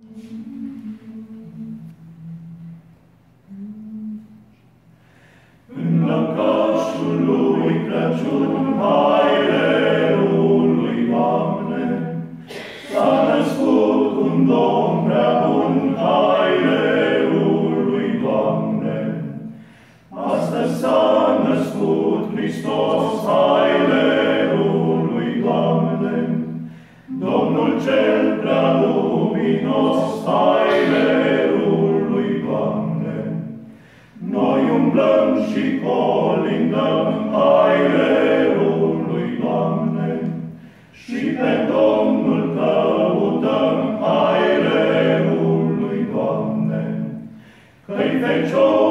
În lăcașul lui Crăciun, Hairelului, Doamne, s-a născut un Domn prea bun, Hairelului, Doamne. Astăzi s-a născut Hristos, Hairelului, Doamne, Domnul cel prea luminos, Hairelului, Doamne. Noi umblăm și colindăm Hairelului, Doamne, și pe Domnul căutăm Hairelului, Doamne. Că-i Fecior